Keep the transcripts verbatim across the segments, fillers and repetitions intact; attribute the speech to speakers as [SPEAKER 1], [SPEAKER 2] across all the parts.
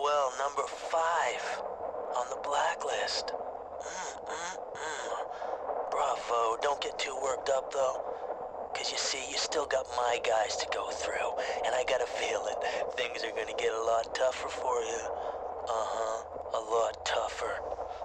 [SPEAKER 1] well, number five on the blacklist. Mm-mm-mm. Bravo, don't get too worked up, though. Because you see, you still got my guys to go through, and I got a feeling things are gonna get a lot tougher for you. Uh-huh, a lot tougher.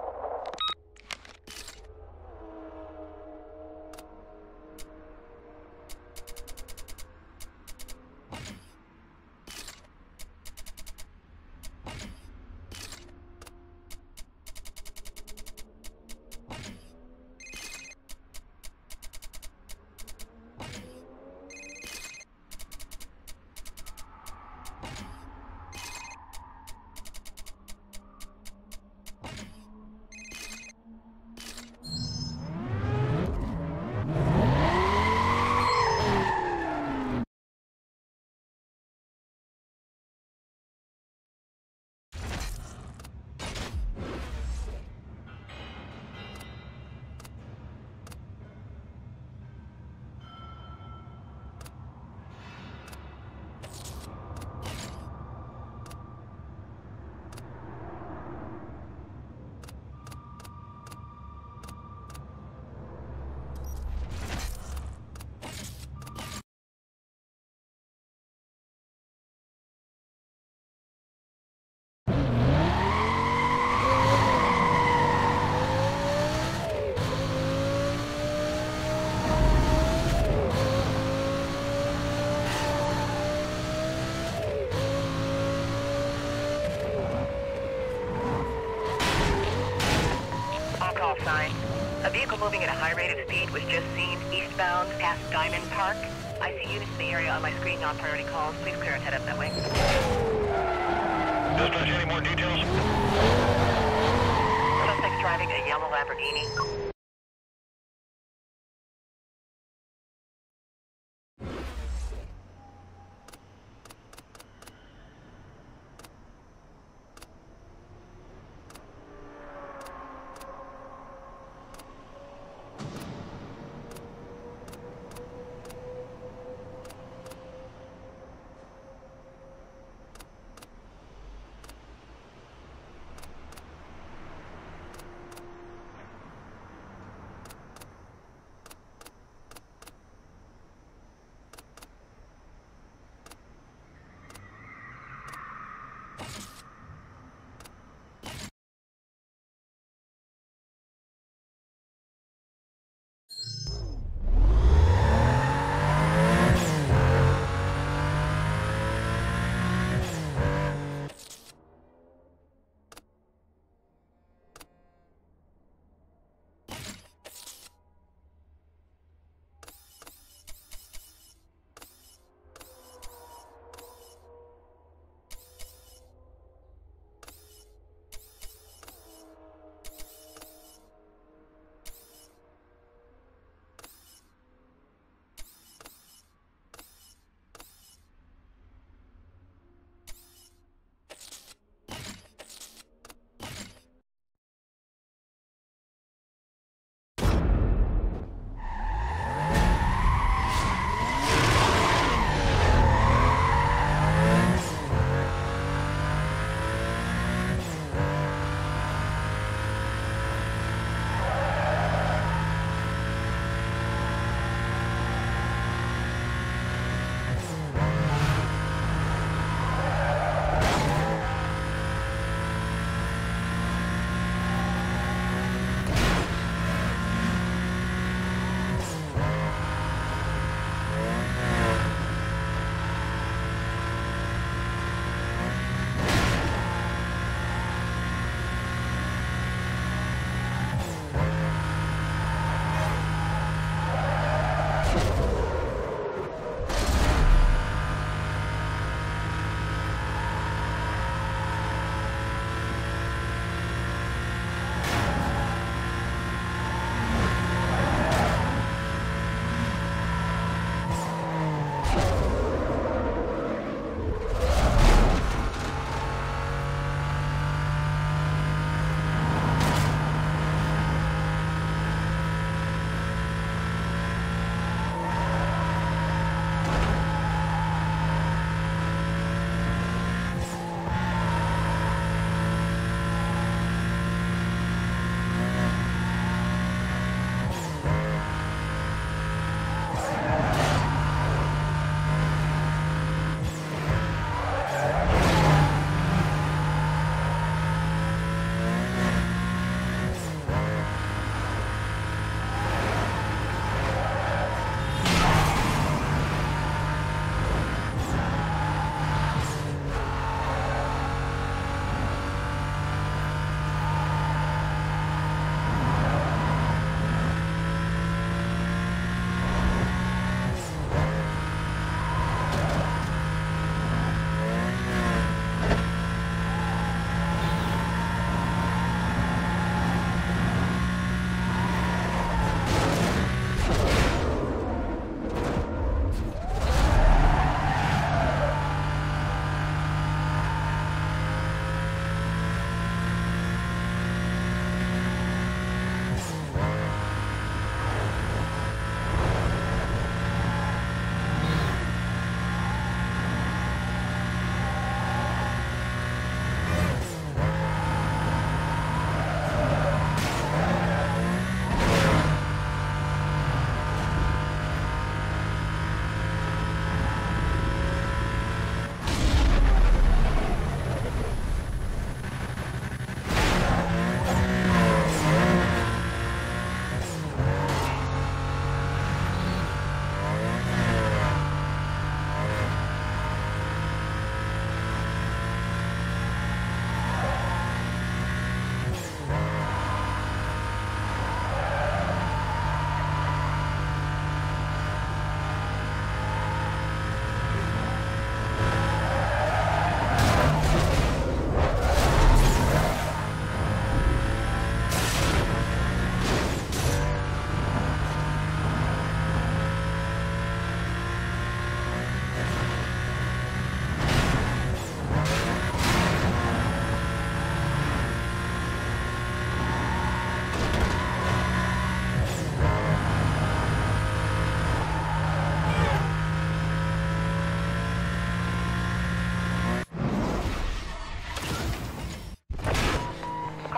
[SPEAKER 2] Sign. A vehicle moving at a high rate of speed was just seen eastbound past Diamond Park. I see units in the area on my screen, non-priority calls. Please clear and head up that way.
[SPEAKER 3] Dispatch, any more details?
[SPEAKER 2] Suspect driving a yellow Lamborghini.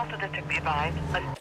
[SPEAKER 2] Also, district be advised. A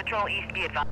[SPEAKER 2] Patrol East, be advised.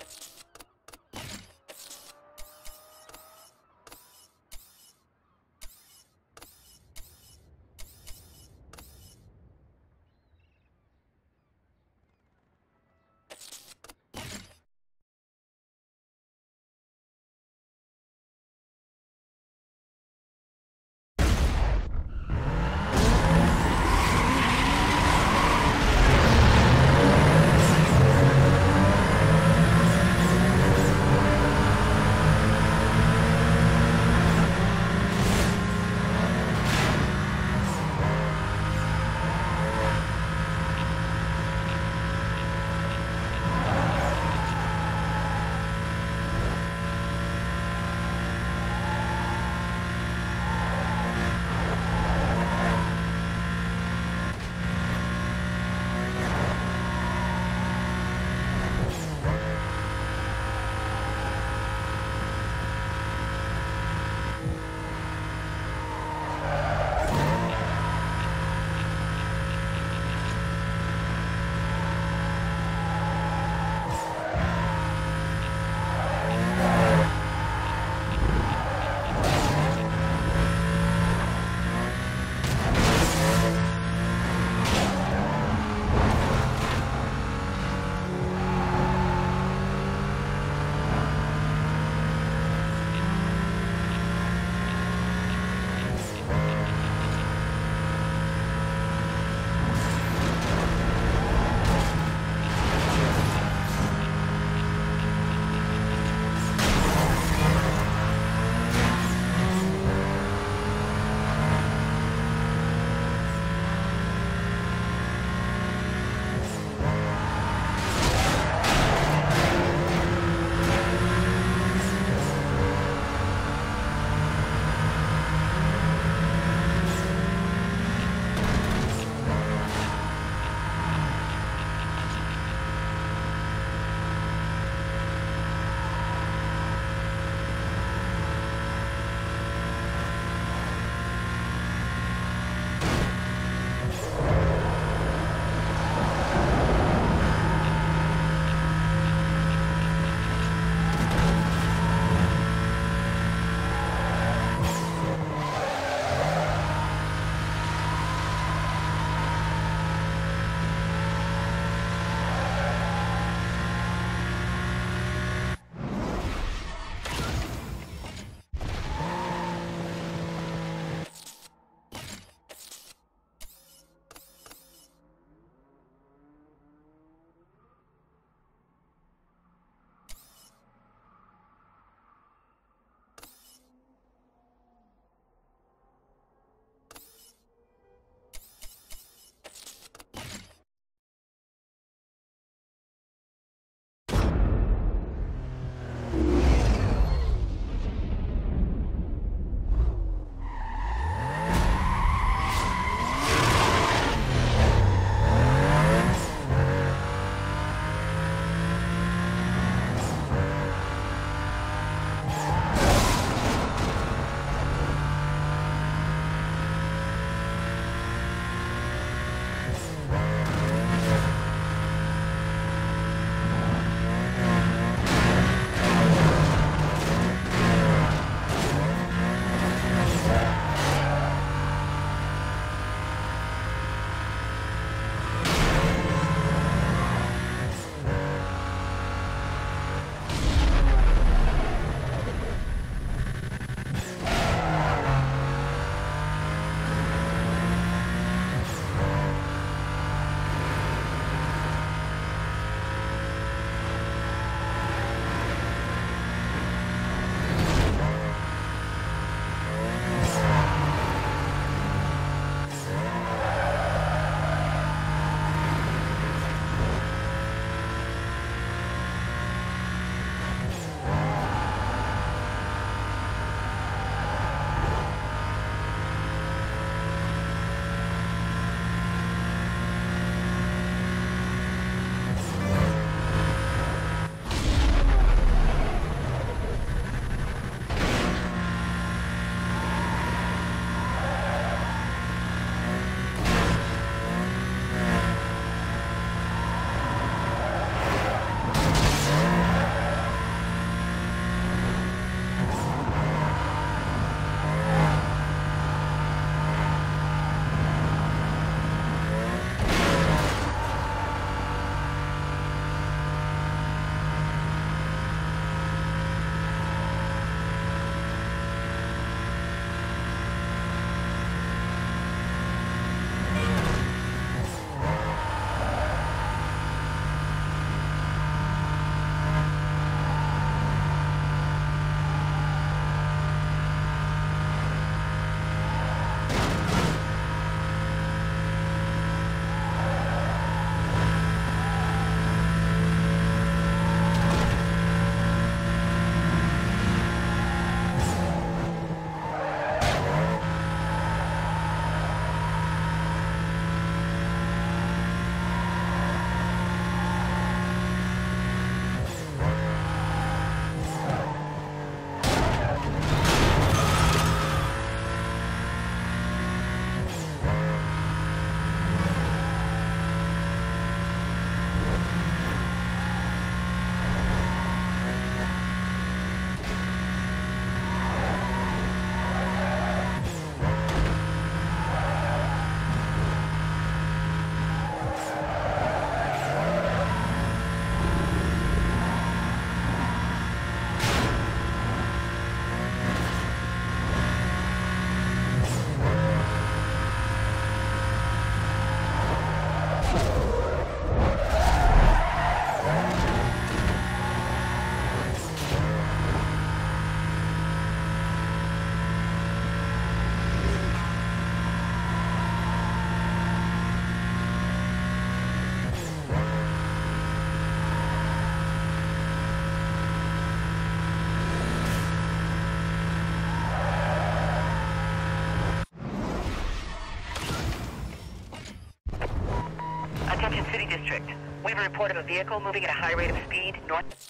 [SPEAKER 2] report of a vehicle moving at a high rate of speed north.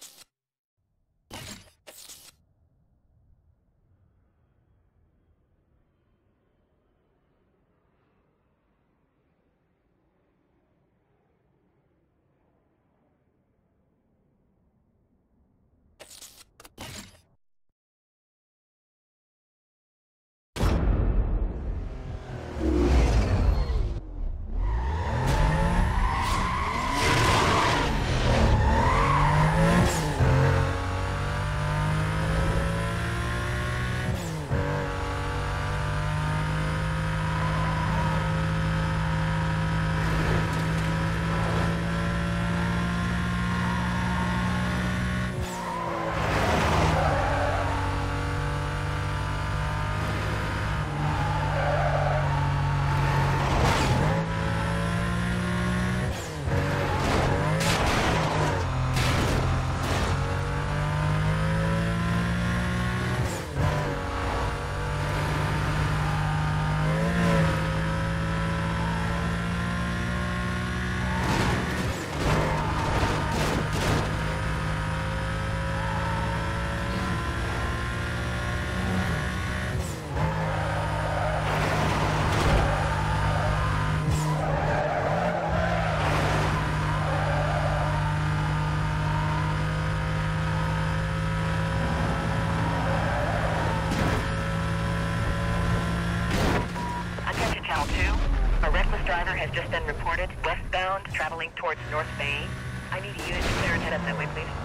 [SPEAKER 2] Has just been reported westbound, traveling towards North Bay. I need a unit to clear and head up that way, please.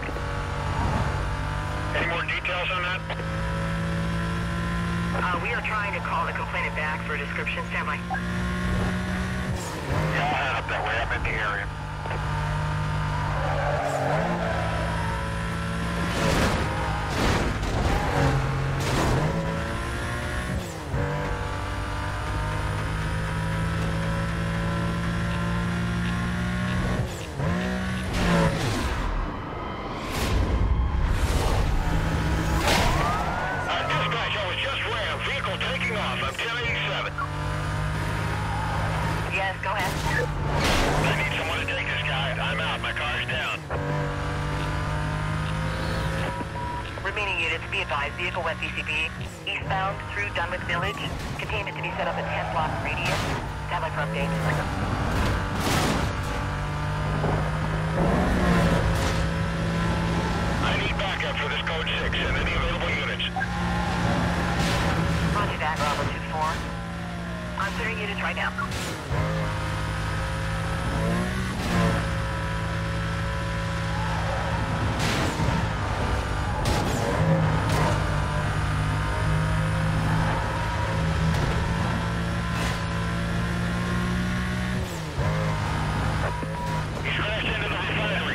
[SPEAKER 3] Any more details on that?
[SPEAKER 2] Uh, we are trying to call the complainant back for a description. Stand by.
[SPEAKER 3] Yeah, I'll head up that way. I'm in the area.
[SPEAKER 2] Yes, go ahead.
[SPEAKER 3] I need someone to take this guy. I'm out. My car's down.
[SPEAKER 2] Remaining units, be advised, vehicle west E C B, eastbound through Dunwich Village. Containment to be set up at ten block radius. Stand by for updates.
[SPEAKER 3] I need backup for this code six and any available units.
[SPEAKER 2] Roger that, Bravo two four. I'm clearing units right now.
[SPEAKER 3] He's crashed into the refinery.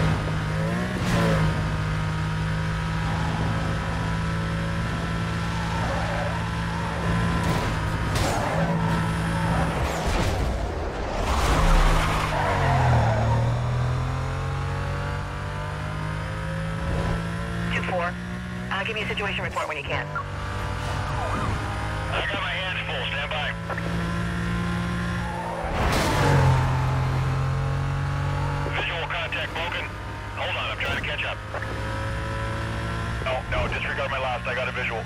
[SPEAKER 2] Uh, give me a situation report when you can.
[SPEAKER 3] I got my hands full. Stand by. Visual contact broken. Hold on, I'm trying to catch up. No, no, disregard my last. I got a visual.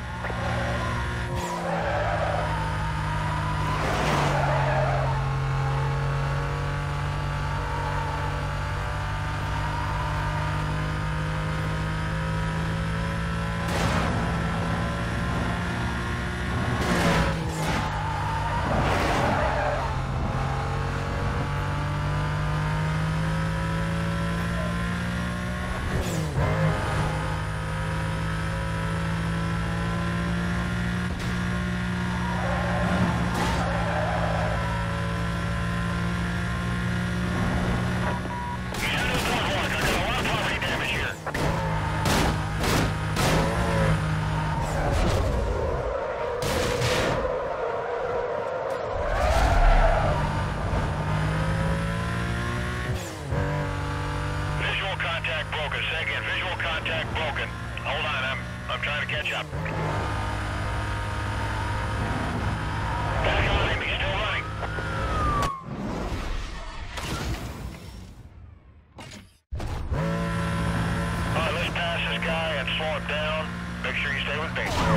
[SPEAKER 3] can. Slow it down. Make sure you stay with me. Come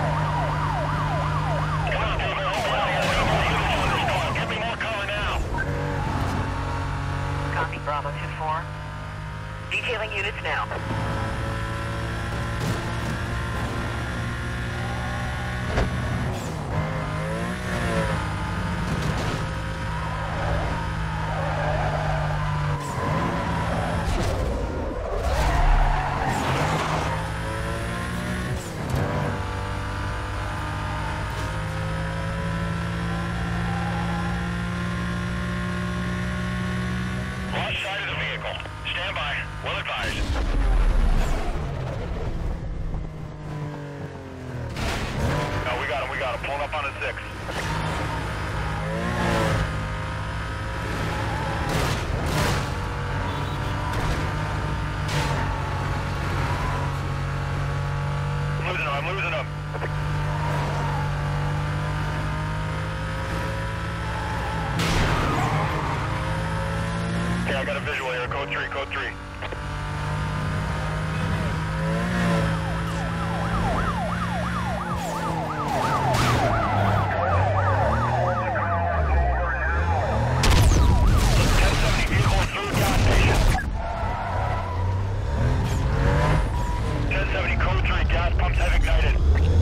[SPEAKER 3] on, David. Help me out. I got more units on this car. Give me more cover now.
[SPEAKER 2] Copy, Bravo two four. Detailing units now.
[SPEAKER 3] Launch side of the vehicle. Stand by. Well advised. No, we got him. We got him. Pulling up on a six. I'm losing him. I'm losing him. Okay, I got a visual here. Code three, code three. ten seventy vehicle through gas station. ten seventy code three, gas pumps have ignited.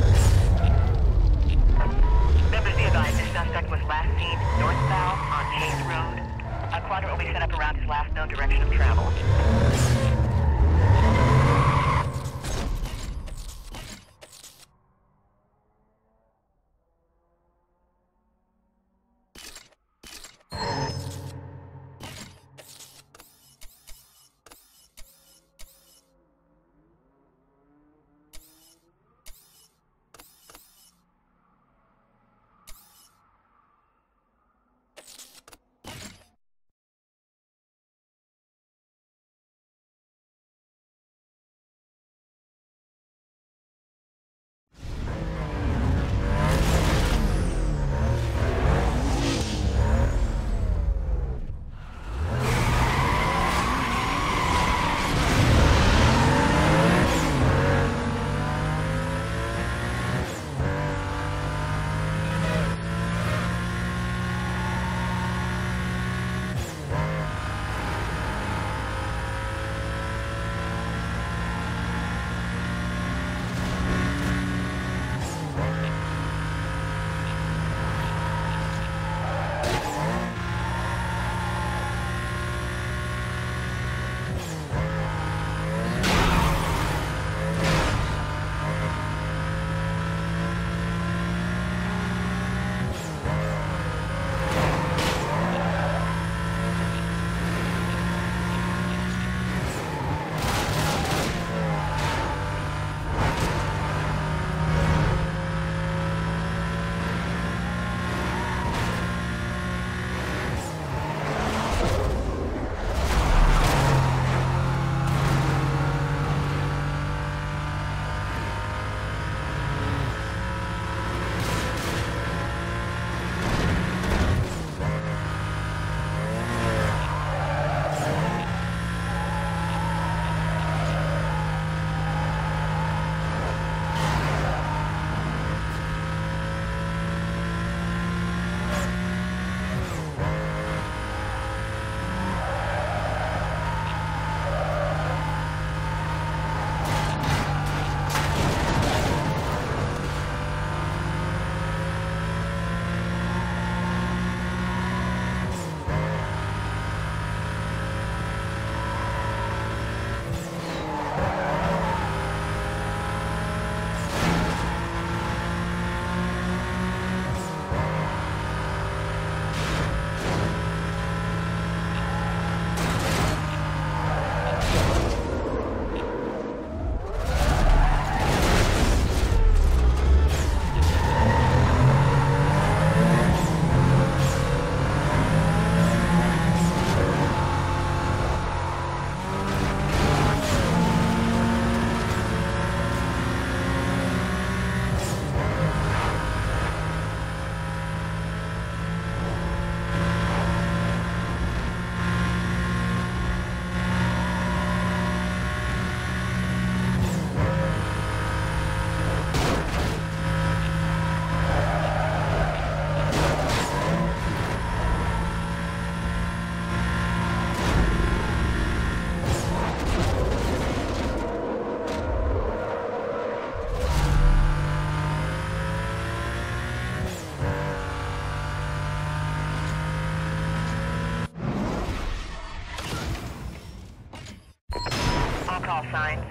[SPEAKER 2] call signs.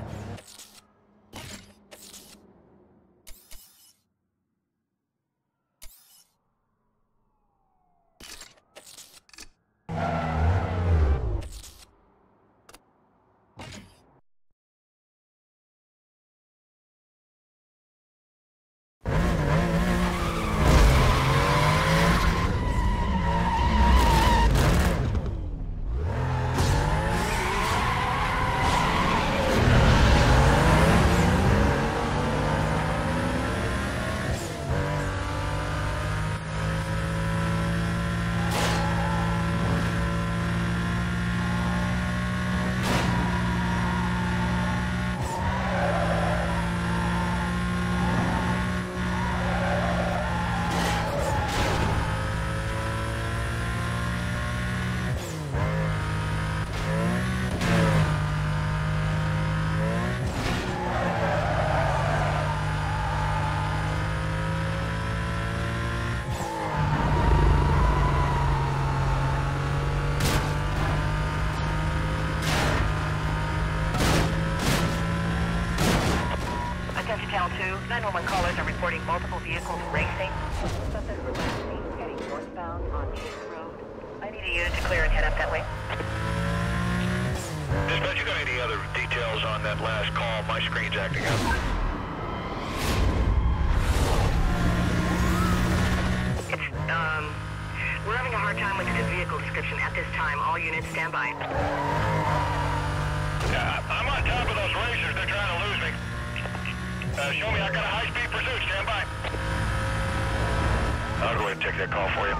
[SPEAKER 2] nine one one callers are reporting multiple vehicles racing. Suspect were last seen heading northbound on Chase Road. I need a unit to clear and head up that way.
[SPEAKER 3] Dispatch, you got any other details on that last call? My screen's acting up.
[SPEAKER 2] It's, um, we're having a hard time with the vehicle description at this time. All units stand by.
[SPEAKER 3] Yeah, I'm on top of those racers. They're trying to lose me. Uh, show me I got a high-speed pursuit. Stand by. I'll go ahead and take that call for you.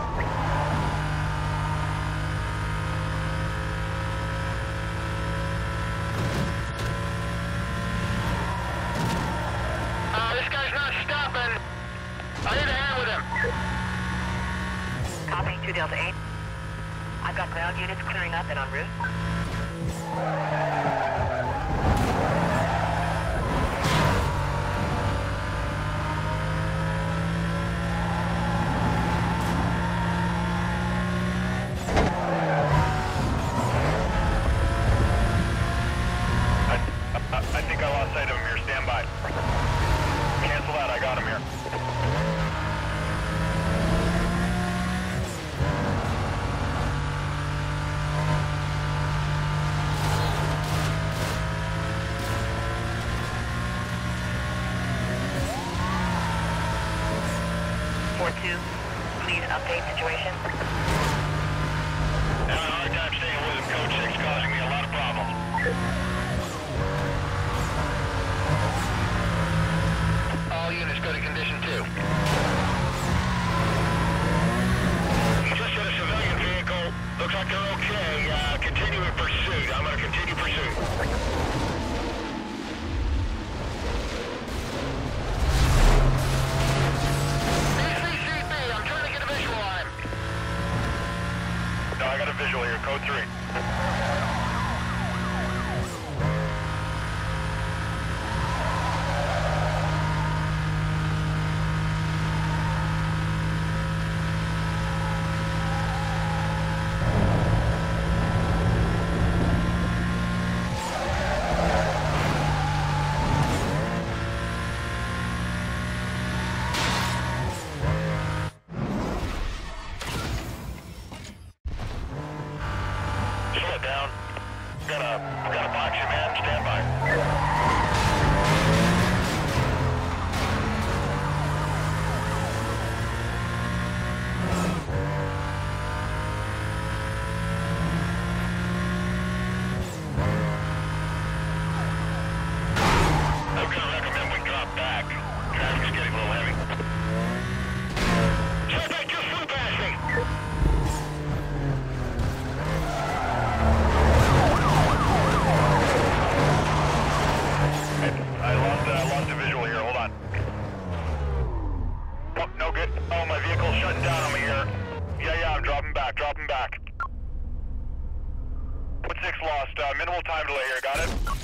[SPEAKER 3] Uh, this guy's not stopping. I need a hand with him.
[SPEAKER 2] Copy, two Delta eight. I've got ground units clearing up and en route.
[SPEAKER 3] I think I lost sight of him here. Stand by. Cancel that. I got him here.
[SPEAKER 2] four two, please update situation.
[SPEAKER 3] Having a hard time staying with him. Code six causing me a lot of problems. All units go to condition two. You just hit a civilian vehicle. Looks like they're okay. Uh, continue in pursuit. I'm going to continue pursuit. B C C B, I'm trying to get a visual on him. No, I got a visual here. Code three. Slow it down. Got a, got a box you, man. Stand by. I'm going to recommend we drop back. Traffic's getting a little heavy. Suspect just flew past me. I lost, uh, I lost a visual here. Hold on. Oh, no good. Oh, my vehicle's shutting down on me here. Yeah, yeah, I'm dropping back, dropping back. Put six lost. Uh, minimal time delay here. Got it?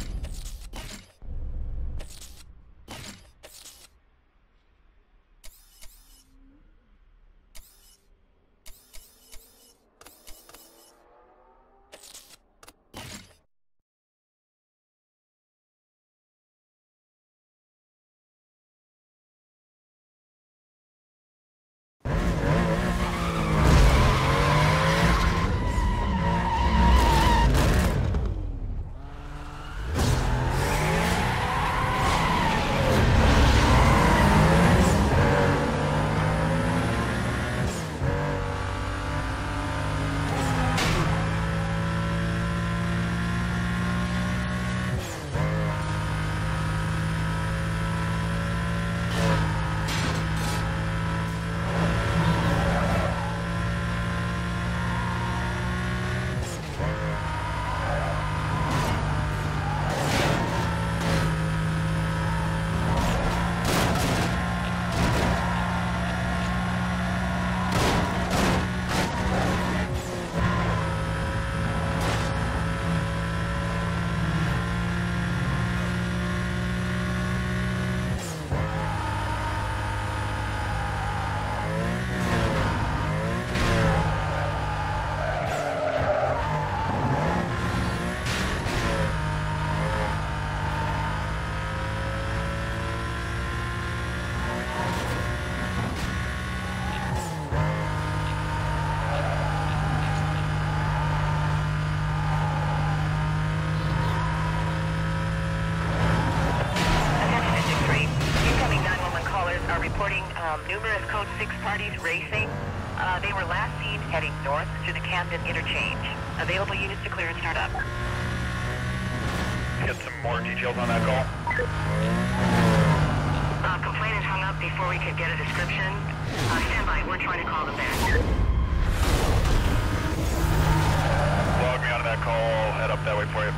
[SPEAKER 2] Um, numerous Code six parties racing. Uh, they were last seen heading north through the Camden interchange. Available units to clear and start up.
[SPEAKER 3] Get some more details on that call.
[SPEAKER 2] Uh, complainant hung up before we could get a description. Uh, stand by, we're trying to call them back.
[SPEAKER 3] Log me out of that call, I'll head up that way for you.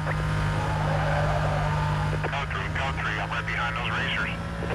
[SPEAKER 3] Code three, code three, I'm right behind those racers.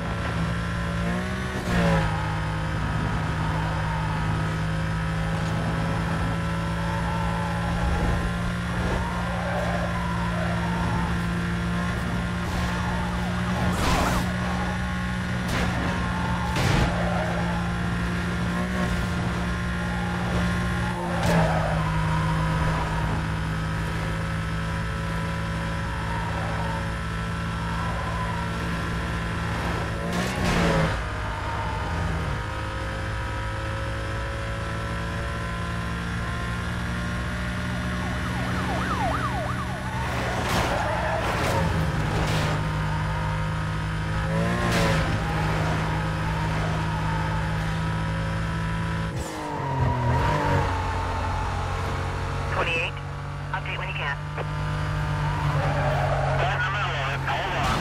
[SPEAKER 2] twenty-eight, update when you can.
[SPEAKER 3] Right in the middle of it, hold on.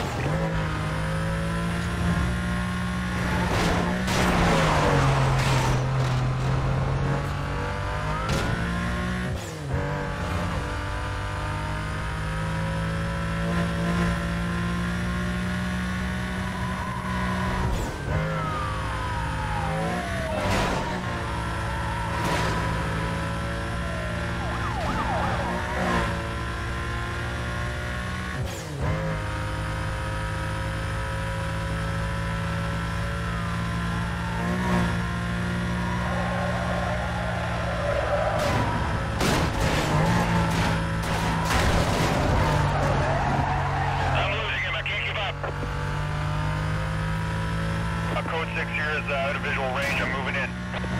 [SPEAKER 3] Code six here is uh, out of visual range. I'm moving in.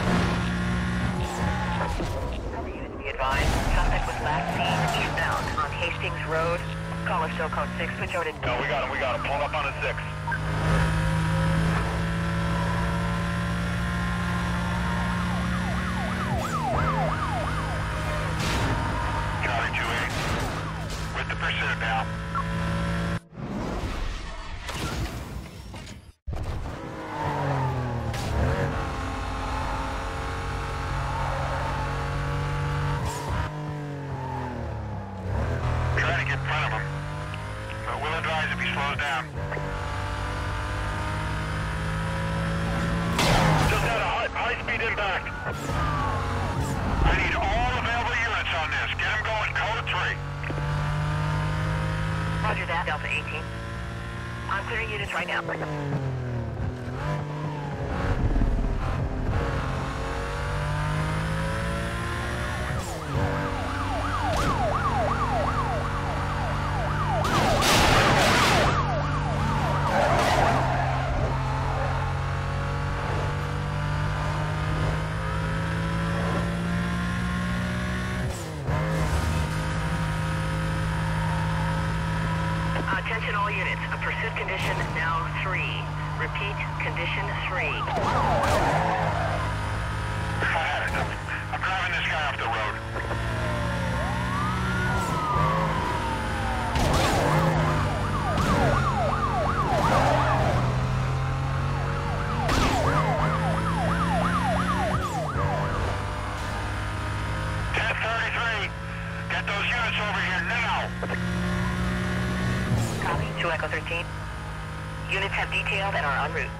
[SPEAKER 2] Be advised, suspect was last seen eastbound on Hastings Road. Call us still code six, switch over to...
[SPEAKER 3] No, we got him, we got him. Pull him up on a six. Charlie two eight. With the pursuit now. Trying to get in front of him, but we'll advise if he slows down. Just had a high, high-speed impact. I need all available units on this. Get him going, code three.
[SPEAKER 2] Roger that, Delta eighteen. I'm clearing units right now. Attention all units. A pursuit condition now three. Repeat, condition three.
[SPEAKER 3] I'm driving this guy off the road. ten thirty-three. Get those units over here now.
[SPEAKER 2] Copy, two Echo thirteen. Units have detailed and are en route.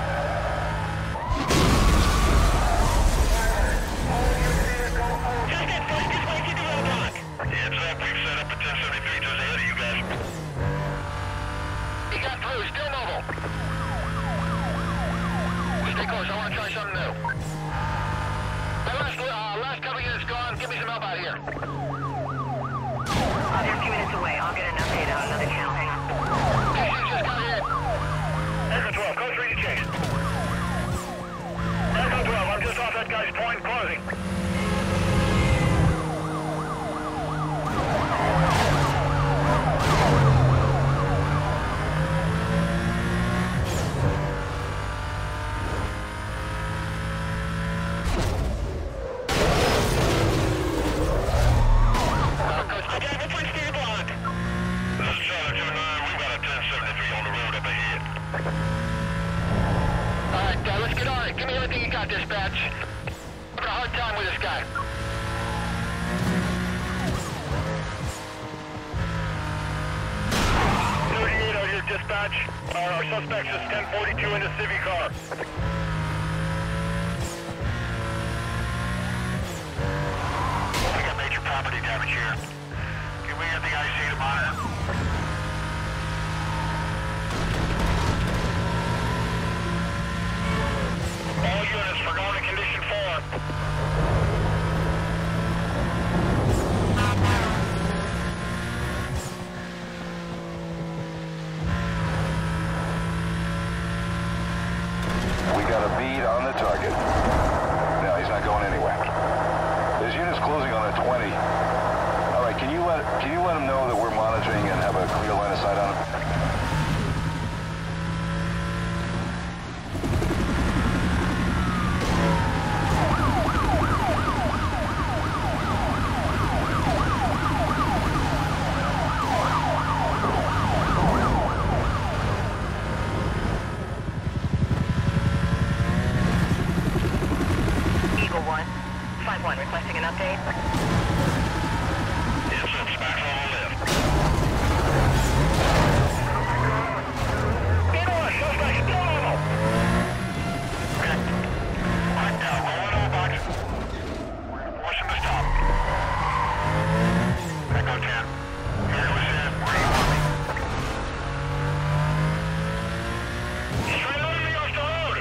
[SPEAKER 3] Just get first, this way, keep the roadblock. Heads up, we've set up a ten seventy-three just ahead of you guys. He got through, still mobile. Stay close, I want to try something new. The last, uh, last couple units gone, give me some help out here.
[SPEAKER 2] Uh, they're a few minutes away. I'll get an update on another channel. Hang on.
[SPEAKER 3] Hey, you just got hit. Echo twelve, code three to chase. Echo twelve, I'm just off that guy's point, closing. seventy-three on the road up ahead.
[SPEAKER 4] Alright, uh, let's get on it. Give me everything you got, dispatch. I'm having a hard time with this guy.
[SPEAKER 3] thirty-eight out here, dispatch. Uh, our suspect's just ten forty-two in the Civic car. We got major property damage here. Can we get the I C to monitor? All units, we're going to condition four.
[SPEAKER 5] We got a bead on the target. No, he's not going anywhere. There's units closing on the twenty. All right, can you let can you let him know that we're monitoring and have a clear line of sight on him?
[SPEAKER 2] Requesting an update.
[SPEAKER 3] Yes, it's back on the left. Get on, suspect, still on him. Okay. Right now, roll it on box. We're gonna force him to stop. Echo ten. Here we sit. Where do you want me? Straight under me off the road.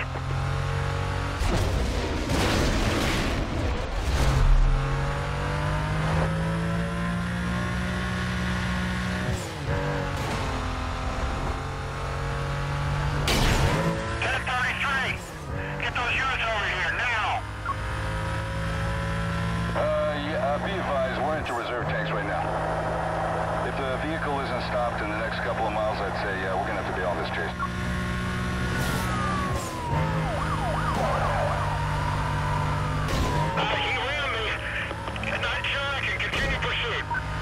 [SPEAKER 5] Be advised, we're into reserve tanks right now. If the vehicle isn't stopped in the next couple of miles, I'd say uh, we're gonna have to bail on this chase.
[SPEAKER 3] Uh, he ran me. I'm not sure I can continue pursuit.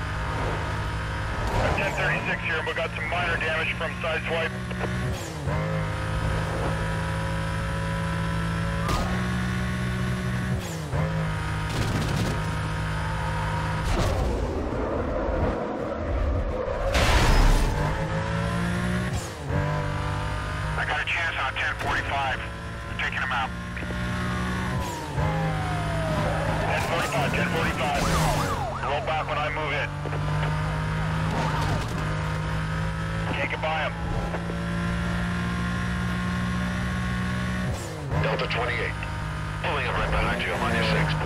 [SPEAKER 3] ten thirty-six here, we got some minor damage from side swipe. ten forty-five. We're taking him out. ten forty-five, ten forty-five. Roll back when I move in. Can't get by him. Delta twenty-eight. Pulling up right behind you. I'm on your sixth.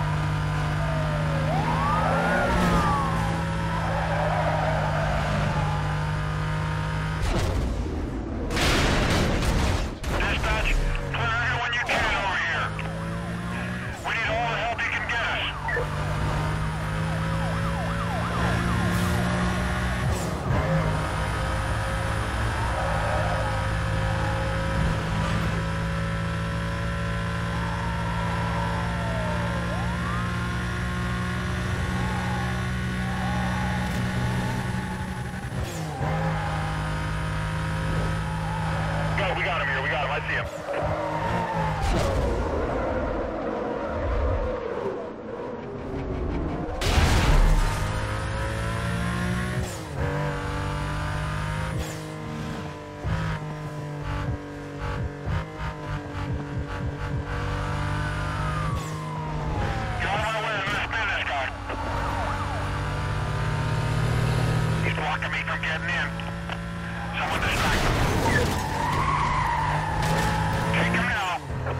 [SPEAKER 3] We got him here, we got him, I see him. Get out of my way, I'm gonna spin this guy. He's blocking me from getting in. Someone distract him. Take him now.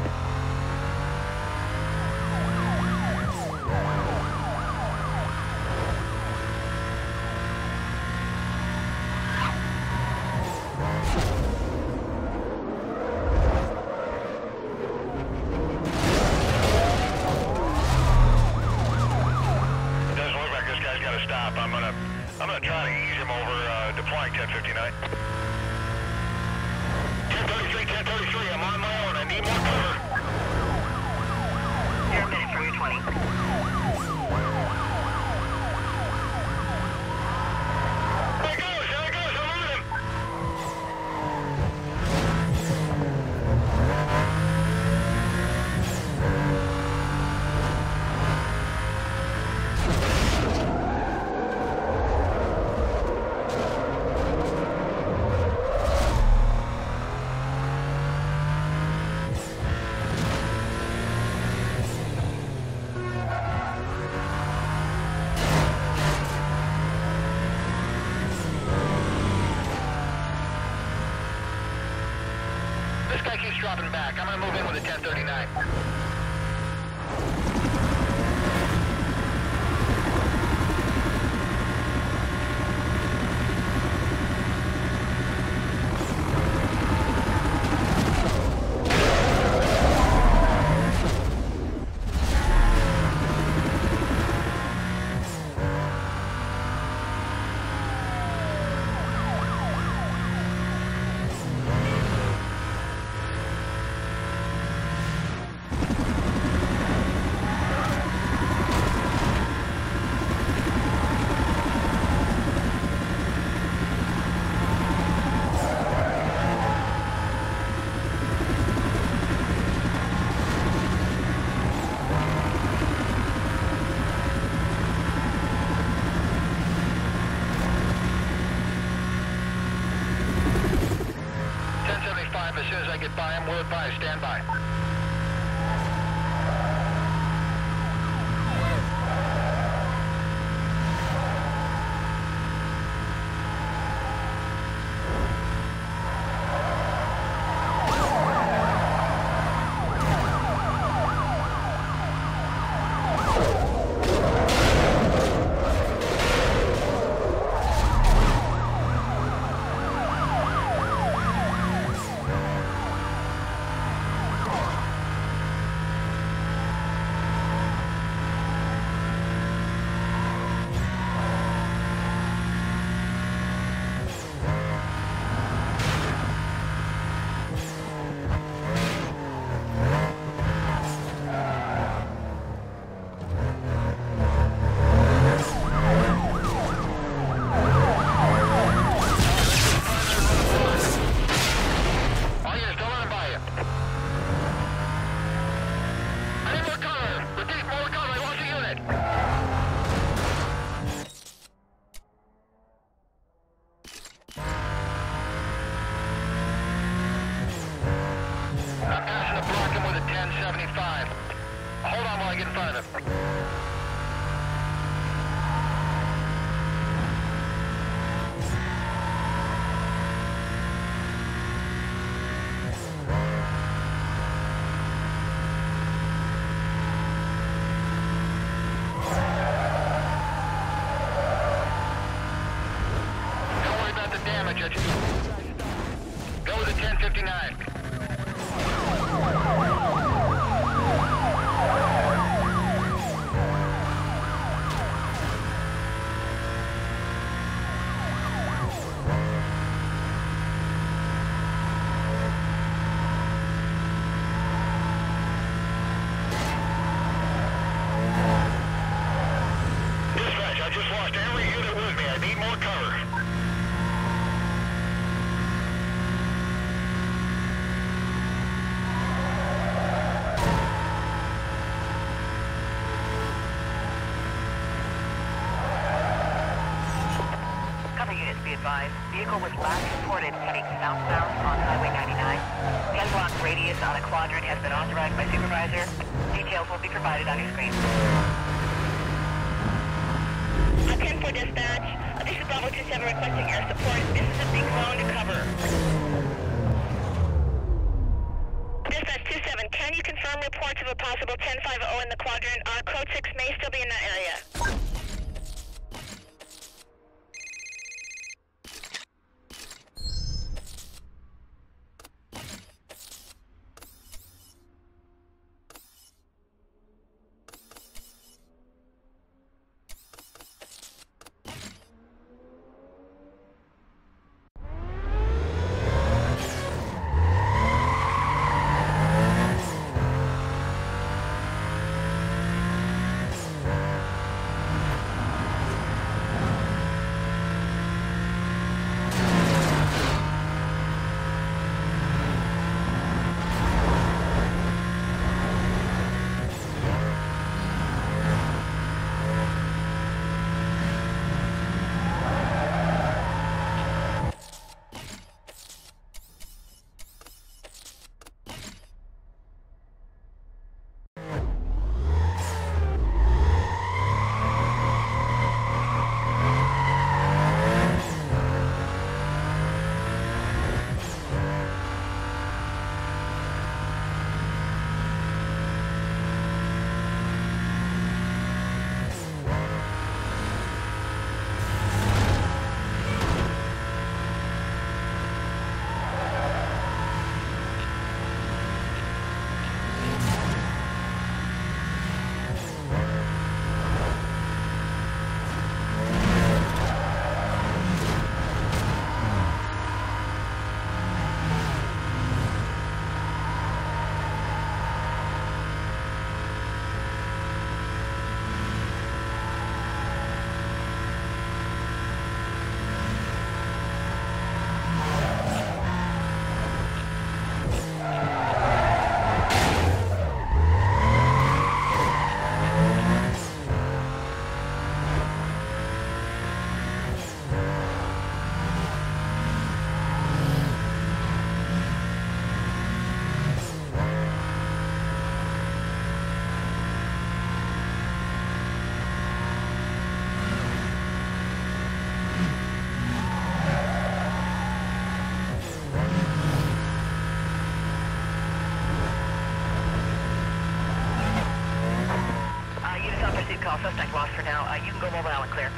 [SPEAKER 3] It doesn't look like this guy's got to stop. I'm gonna, I'm gonna try to ease him over uh, deploying ten fifty-nine. ten thirty-three, ten thirty-three, I'm on my own. I need more cover.
[SPEAKER 2] Zero minutes from your twenty.
[SPEAKER 3] There he goes, there he goes, I'm on him.
[SPEAKER 4] dropping back. I'm gonna move in with a ten thirty-nine. As soon as I get by him, we're by. Stand by. Hold on while I get in front of him. Don't worry about the damage. I just... Go with the ten fifty-nine.
[SPEAKER 3] I just lost every unit with me. I need more cover.
[SPEAKER 2] Cover units be advised. Vehicle was last reported heading southbound on Highway ninety-nine. ten block radius on a quadrant has been authorized by supervisor. Details will be provided on your screen.
[SPEAKER 6] ten four dispatch. Uh, this is Bravo two seven requesting air support. This is a big zone to cover. Dispatch two seven, can you confirm reports of a possible ten fifty in the quadrant? Uh, code six may still be in that area.
[SPEAKER 2] boss for now. Uh, you can go mobile and clear.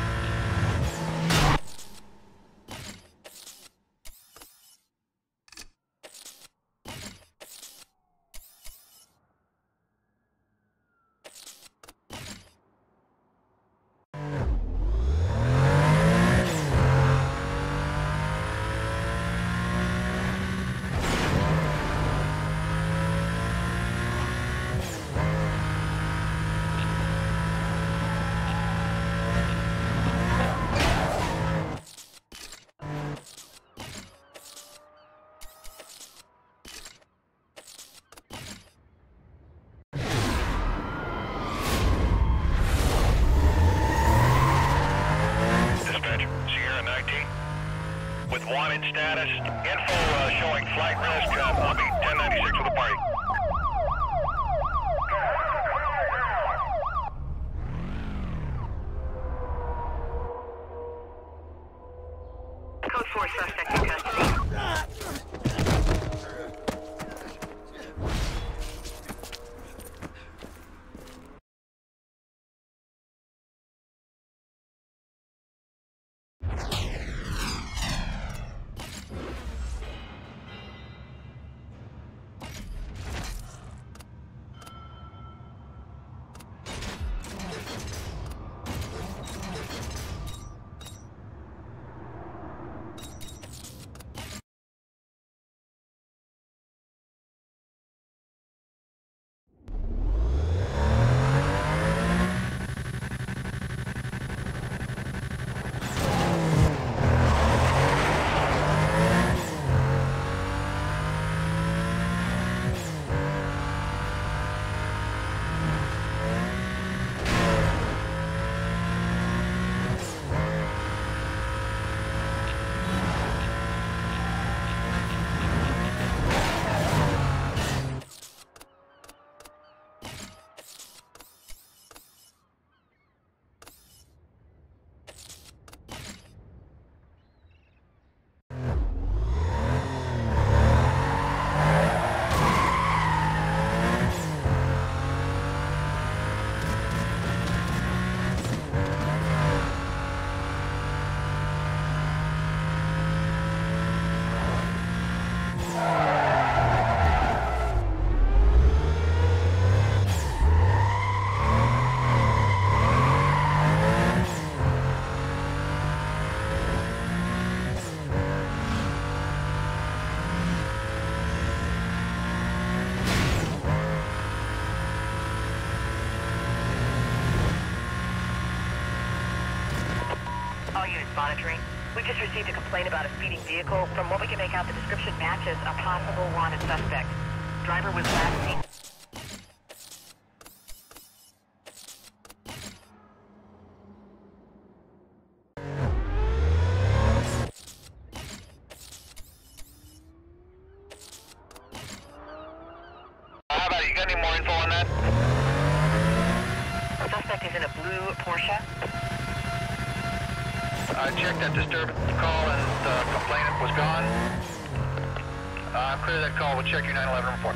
[SPEAKER 3] With wanted status, info uh, showing flight risk, uh, I'll be ten ninety-six with a party.
[SPEAKER 2] Code four suspect in custody. All units monitoring. We just received a complaint about a speeding vehicle. From what we can make out, the description matches a possible wanted suspect. Driver was last seen.
[SPEAKER 3] How about it? You got any more info on that?
[SPEAKER 2] The suspect is in a blue Porsche.
[SPEAKER 3] I checked that disturbance call and the complainant was gone. Uh, clear that call. We'll check your nine eleven report.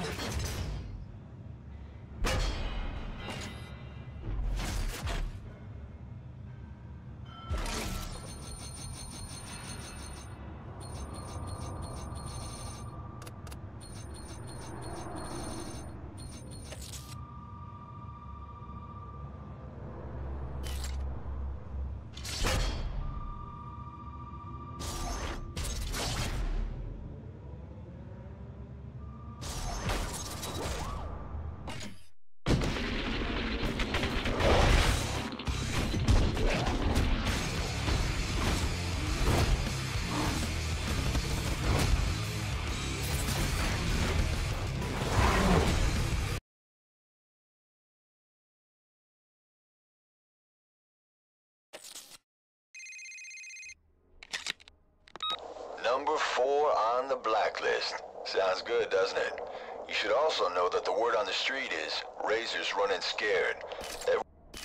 [SPEAKER 7] Number four on the blacklist. Sounds good, doesn't it? You should also know that the word on the street is Razor's running scared. Every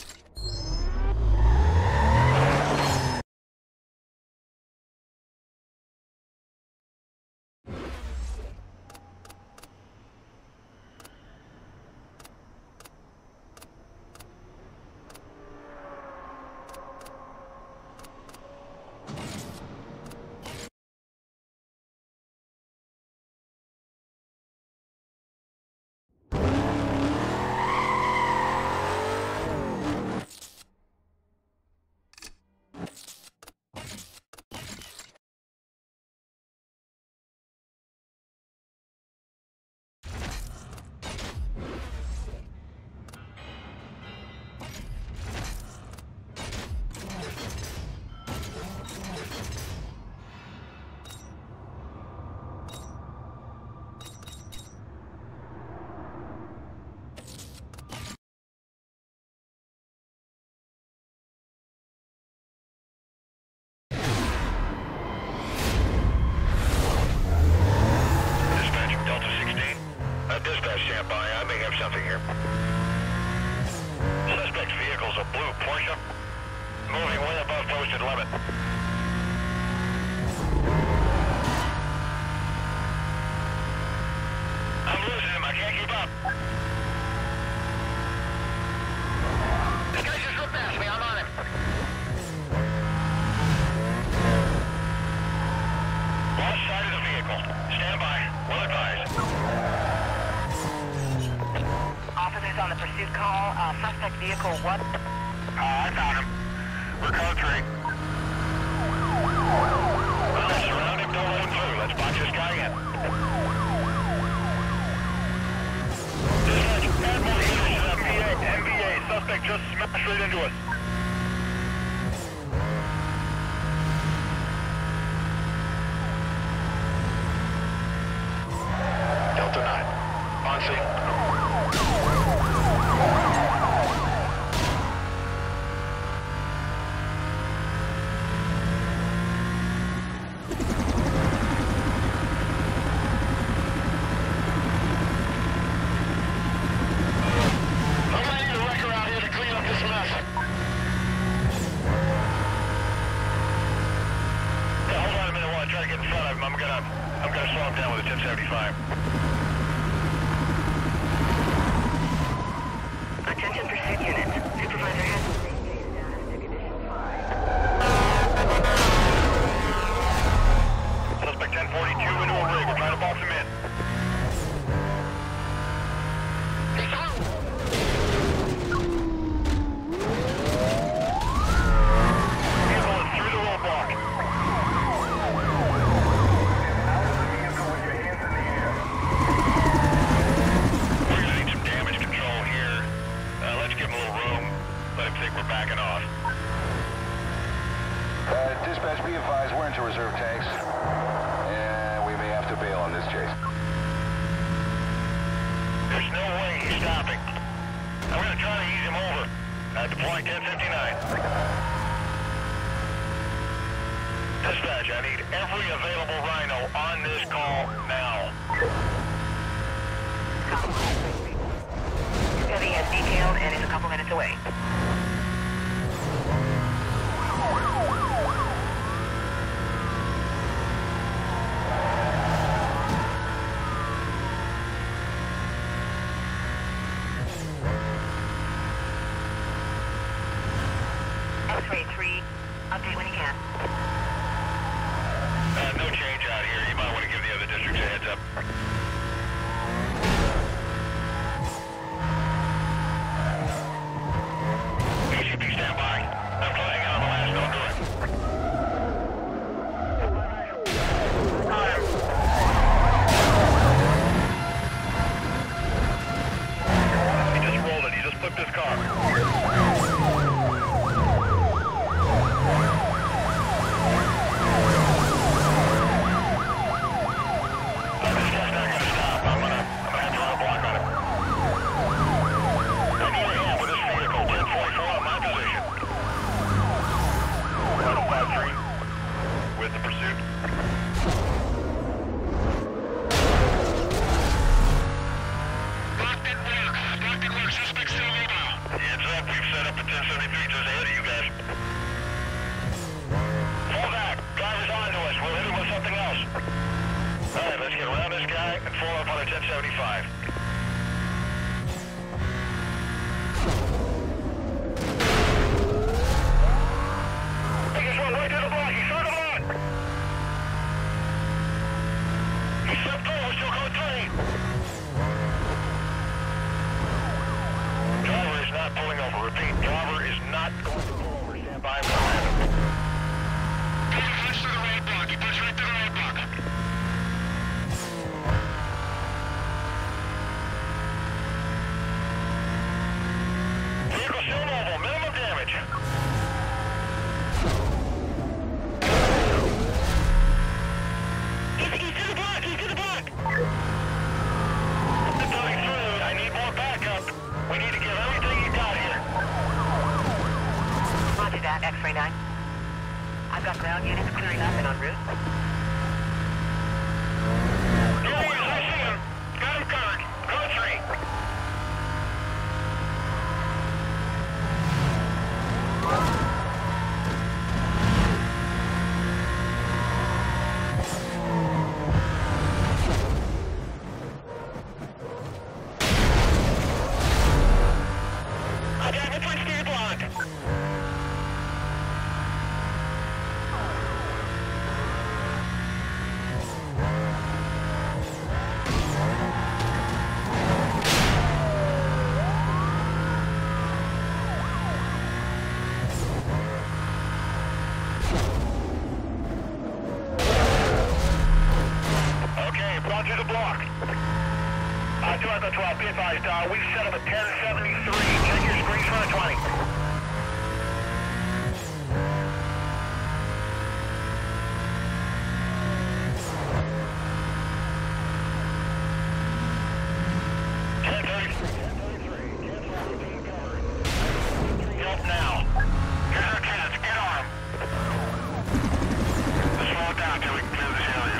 [SPEAKER 3] stand by. I may have something here. Suspect's vehicle's a blue Porsche. Moving way above posted limit. I'm losing him. I can't keep up.
[SPEAKER 4] This guy just ripped past me. I'm on him.
[SPEAKER 3] Lost sight of the vehicle. Stand by. Well advised.
[SPEAKER 2] Officers on the pursuit call. Uh, suspect vehicle what?
[SPEAKER 3] Uh, I found him. We're code three. Well, surround him. Don't let him through. Let's box this guy in. Dispatch, add more units to M V A. M V A. Suspect just smashed right into us. Delta nine. On scene.
[SPEAKER 2] Attention pursuit units. Supervisor has to condition five.
[SPEAKER 3] Suspect ten forty-two into a rig. We're trying to box him in. Vehicle is through the roadblock. We're gonna need some damage control here. Uh, let's give him a little room. Let him think we're backing off.
[SPEAKER 5] Uh, dispatch, be advised, we're into reserve tanks. And we may have to bail on this chase.
[SPEAKER 3] There's no way he's stopping. I'm gonna try to ease him over. Uh, deploy ten fifty-nine. Dispatch, I need every available rhino on this call now.
[SPEAKER 2] Heavy as detailed and is a couple minutes away. Update when you can.
[SPEAKER 3] Uh, no change out here. You might want to give the other districts a heads up. P C P standby. I'm closing in on the last known direct. He just rolled it. He just flipped his car. With the pursuit.
[SPEAKER 4] Locked in work. Locked in work. Suspect still mobile.
[SPEAKER 3] Heads up, we've set up a ten seventy-three just ahead of you guys. Fall back. Driver's on to us. We'll hit him with something else. Alright, let's get around this guy and fall up on a ten seventy-five. Biggest one right to the block. He's on the block. He's slipped through. We're still going three. Driver is not pulling over. Repeat, driver is not going to pull over. Stand by for random.
[SPEAKER 4] He punched through the roadblock. He punched right through the roadblock.
[SPEAKER 3] Vehicle still mobile. Minimum damage.
[SPEAKER 6] He's, he's to the block, he's to the block!
[SPEAKER 3] Going through. I need more backup. We need to get everything you got here.
[SPEAKER 2] Roger that, X-ray nine. I've got ground units clearing up and en route.
[SPEAKER 3] There he is. I see him. Got him covered. Go three.
[SPEAKER 6] I'll drive a punch through the block.
[SPEAKER 3] Okay, brought to the block. Uh, two Echo twelve, be advised, uh, we've set up a ten seventy-three. Check your screens for a twenty. ten thirty-three, ten thirty-three, cancel routine cover. Help now. Here's our cats, get on 'em. Let's slow it down till we can clear this area.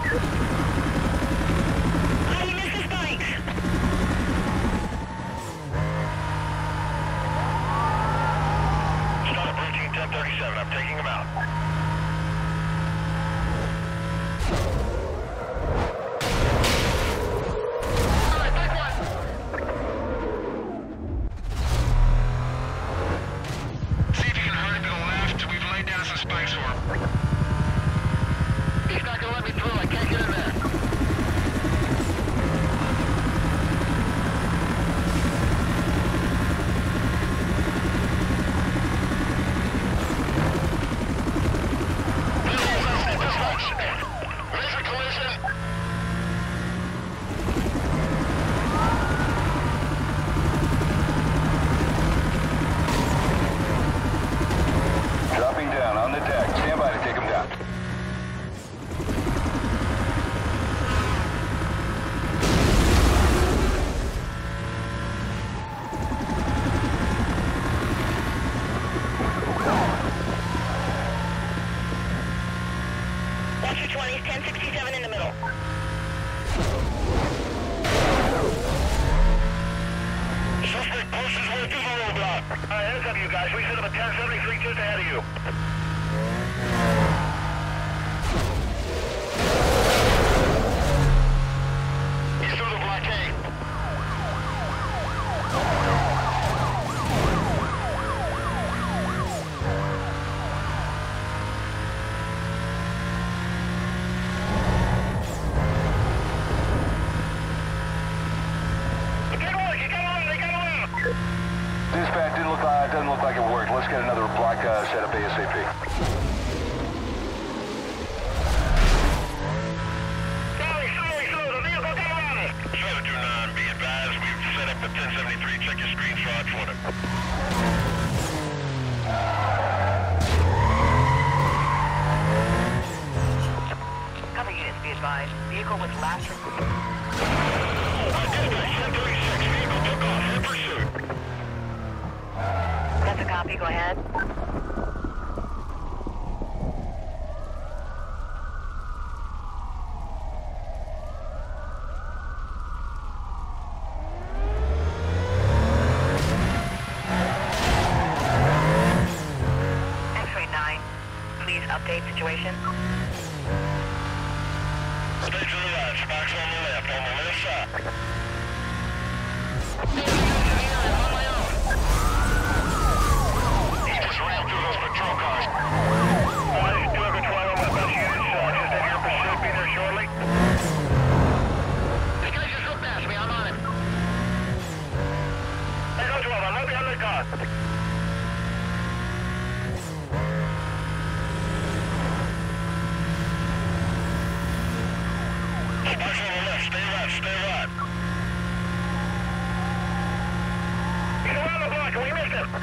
[SPEAKER 6] Oh, he missed his bikes!
[SPEAKER 3] Start up routine ten thirty-seven. I'm taking him out.
[SPEAKER 4] Alright, big one. See if you can hurry to the left. We've laid down some spikes for him. He's not gonna let me through. I can't get in there. Major collision.
[SPEAKER 5] Dropping down on the deck. Stand by to take him down.
[SPEAKER 6] Watch your twenties, ten sixty-seven in the middle.
[SPEAKER 3] Suspect pushed his way through the roadblock. Alright, heads up, you guys. We set up a ten seventy-three just ahead of you.
[SPEAKER 4] He's through the blockade.
[SPEAKER 5] get another block uh, set up ASAP.
[SPEAKER 3] Sorry, sorry, sorry, the vehicle got around us. seven two nine, be advised, we've set up the ten seventy-three, check your screenshot for them.
[SPEAKER 2] Cover units be advised. Vehicle was last reported.
[SPEAKER 3] Dispatch ten thirty-six, vehicle took off in pursuit.
[SPEAKER 2] That's a copy, go ahead. X-ray nine, please update situation.
[SPEAKER 3] Stay to the right, Sparks on the left, on the left side. He just ran through those patrol cars. One, two over twelve on the bus units, uh, just in your pursuit, be there shortly.
[SPEAKER 4] This guy just looked past me. I'm on him.
[SPEAKER 3] Echo twelve, I'm right behind the car. Sparks on the left, stay right, stay right. He's around the block, we missed him.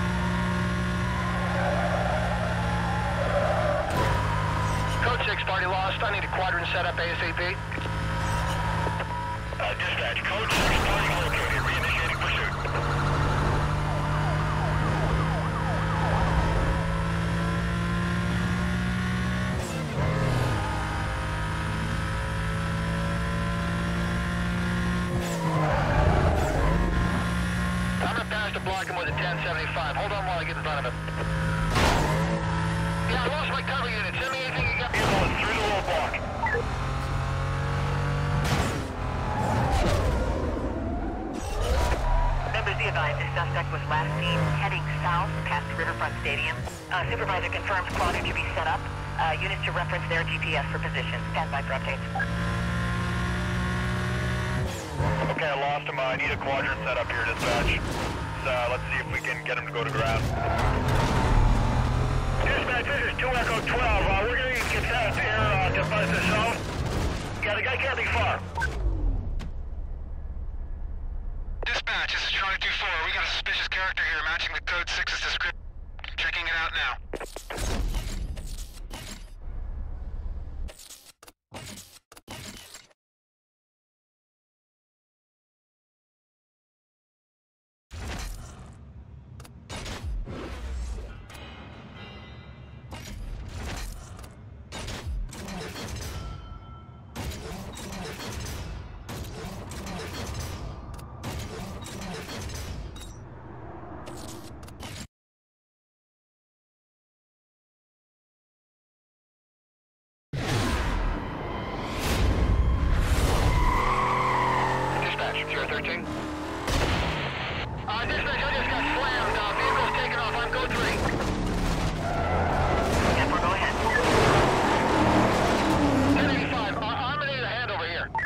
[SPEAKER 4] Code six, party lost. I need a quadrant set up ASAP.
[SPEAKER 3] Uh, dispatch, code six, party located, reinitiating pursuit.
[SPEAKER 4] I'm gonna pass to block him with a ten seventy-five. Hold on while I get in front of him. Yeah, I lost my cover unit. Send me anything you got.
[SPEAKER 3] Vehicle is through the roadblock.
[SPEAKER 2] Members be advised, this suspect was last seen heading south past Riverfront Stadium. Uh, supervisor confirms quadrant to be set up. Uh, units to reference their G P S for position. Stand by for updates.
[SPEAKER 3] Okay, I lost him. I need a quadrant set up here, dispatch. So, uh, let's see if we can get him to go to ground. Dispatch, this is two Echo twelve. Uh, we're going to get out here uh, to buzz the zone. Yeah, the guy can't be far.
[SPEAKER 8] Dispatch, this is Charlie two four. We got a suspicious character here matching the code six's description. Checking it out now.
[SPEAKER 4] zero thirteen. Uh, dispatch, I just got slammed. Uh, vehicle's taking off on code three.
[SPEAKER 2] Yeah, we'll go ahead.
[SPEAKER 4] ten eighty-five. Uh, I'm gonna need a hand over here.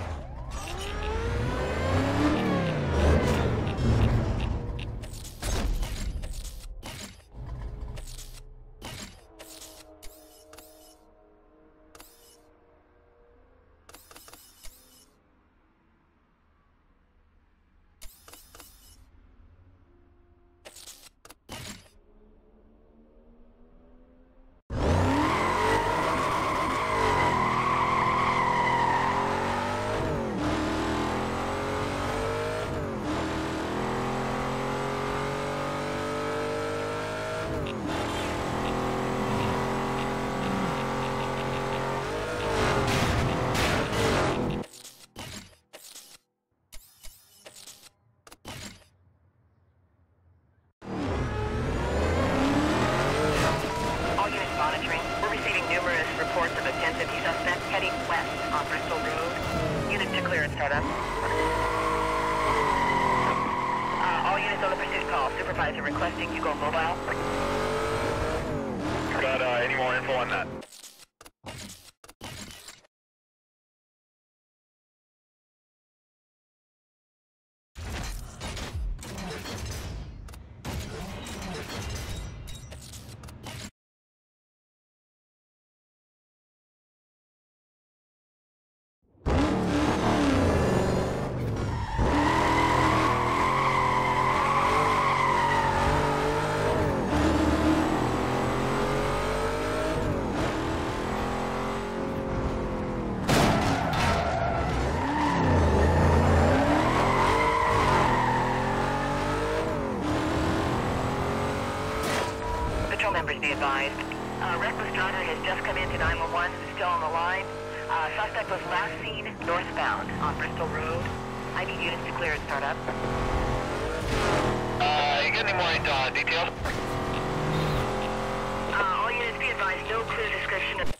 [SPEAKER 2] Supervisor requesting you go mobile.
[SPEAKER 3] Got uh, any more info on that?
[SPEAKER 2] members be advised. Uh, reckless driver has just come into nine one one, who's still on the line. Uh, suspect was last seen northbound on Bristol Road. I need units to clear and start up.
[SPEAKER 4] Uh, you get any more uh, details?
[SPEAKER 2] Uh, all units be advised, no clear description of...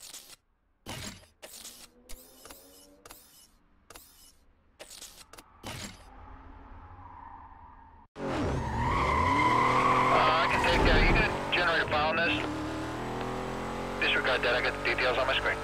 [SPEAKER 4] Disregard that, I got the details on my screen.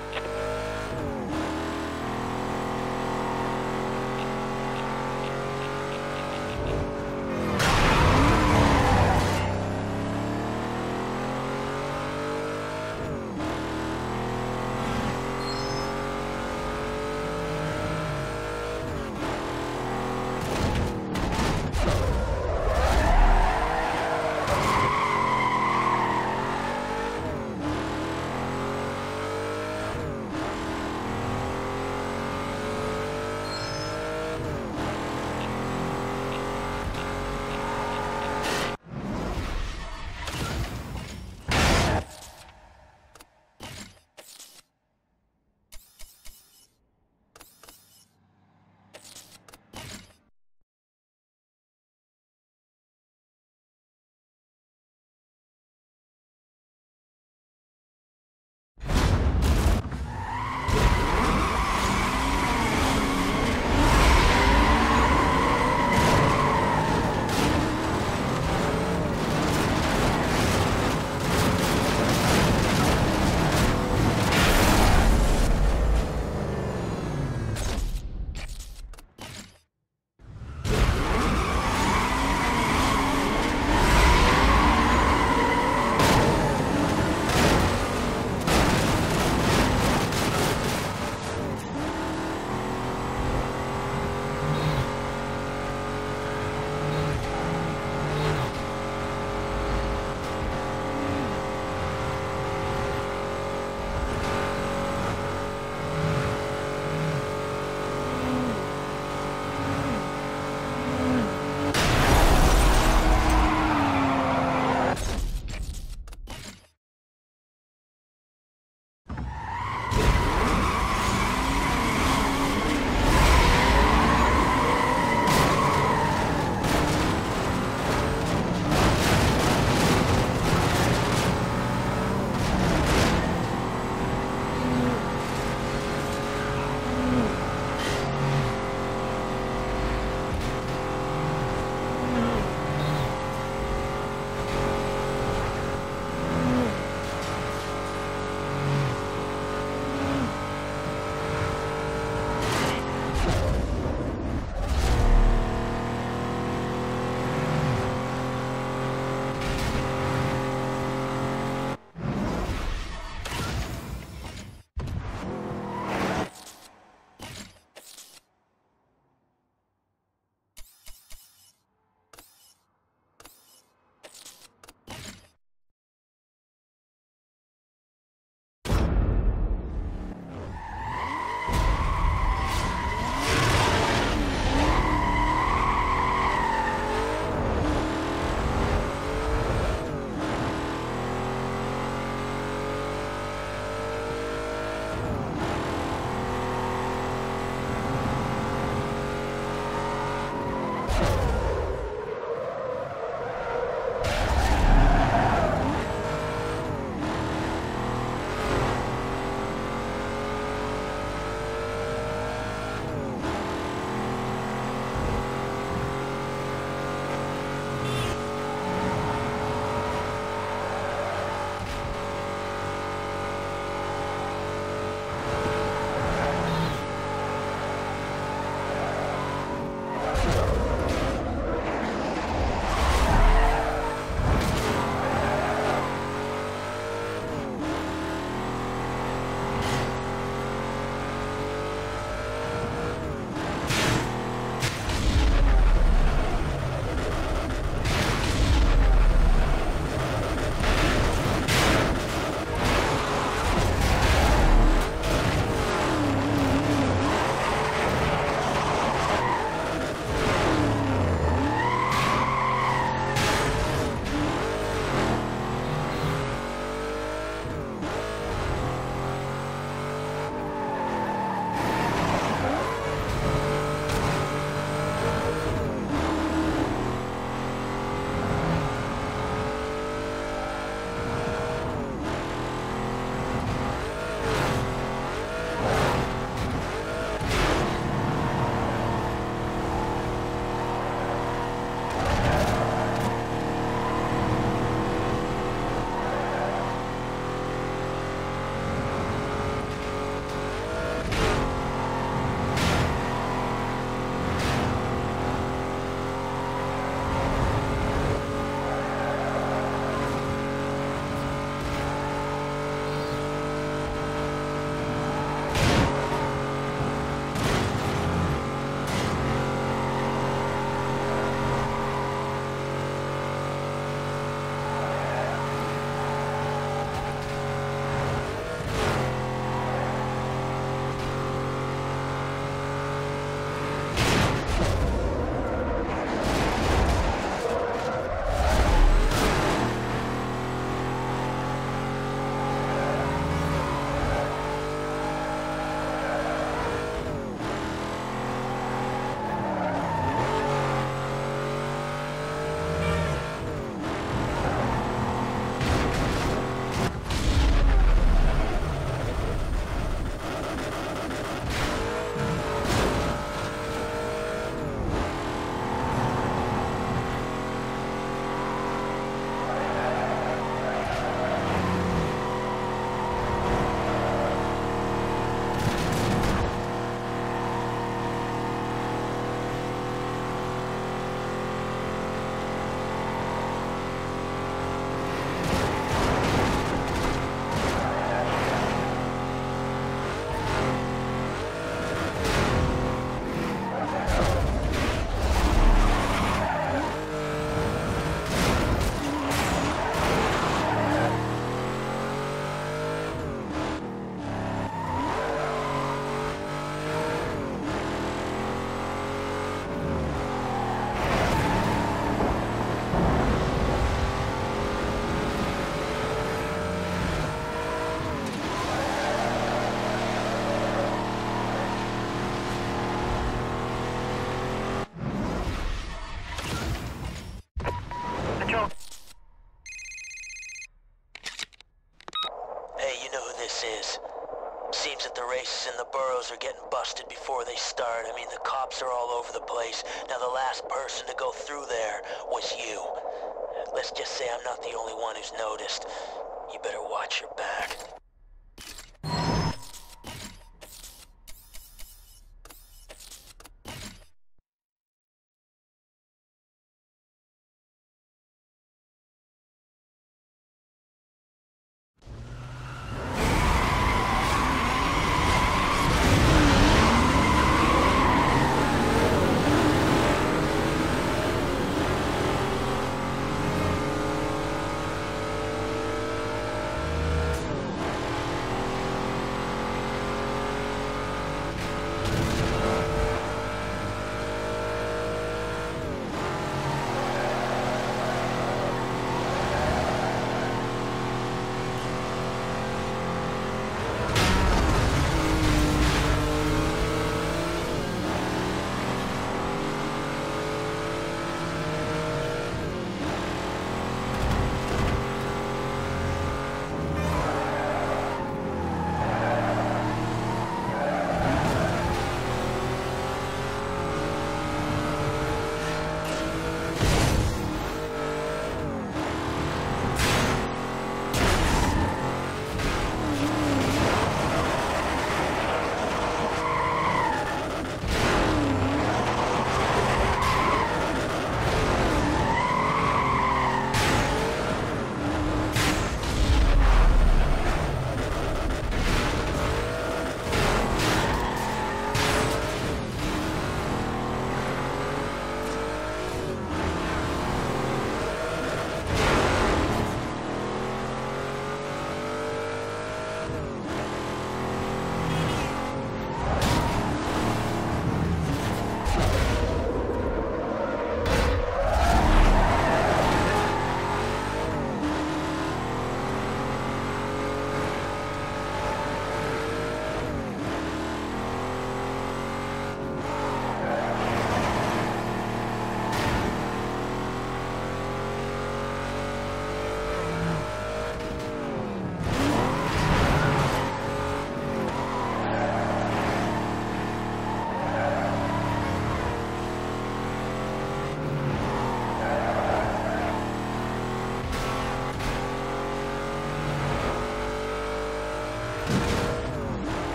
[SPEAKER 1] this is. Seems that the races in the boroughs are getting busted before they start. I mean, the cops are all over the place. Now, the last person to go through there was you. Let's just say I'm not the only one who's noticed. You better watch your back.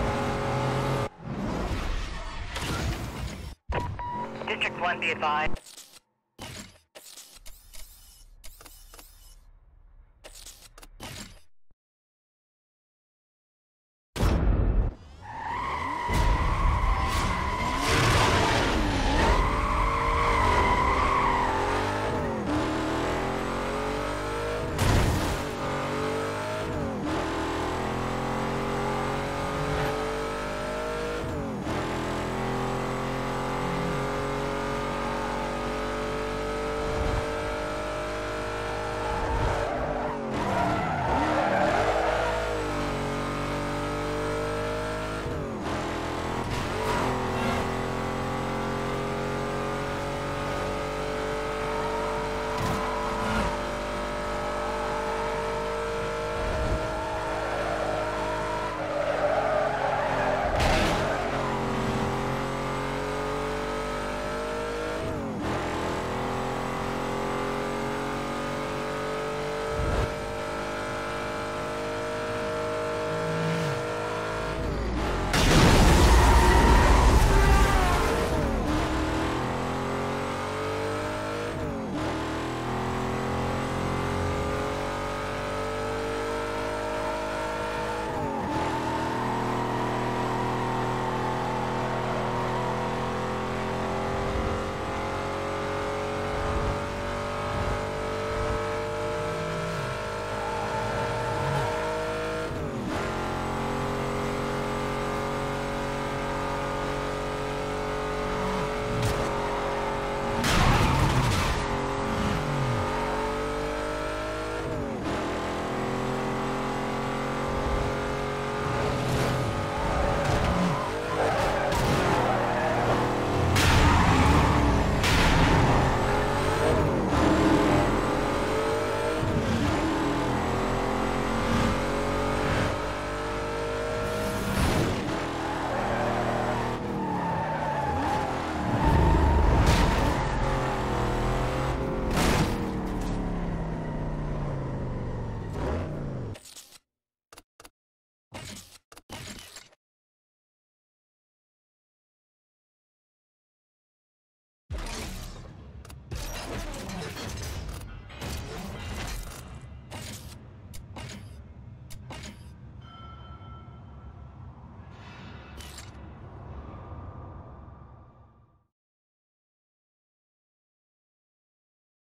[SPEAKER 2] District one, be advised.